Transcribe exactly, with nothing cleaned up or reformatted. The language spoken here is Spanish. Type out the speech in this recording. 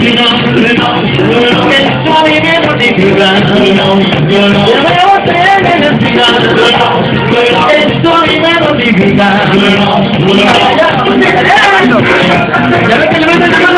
Estoy bien modificado, yo veo tren en el final, estoy bien modificado. Ya ves que le meten la mano.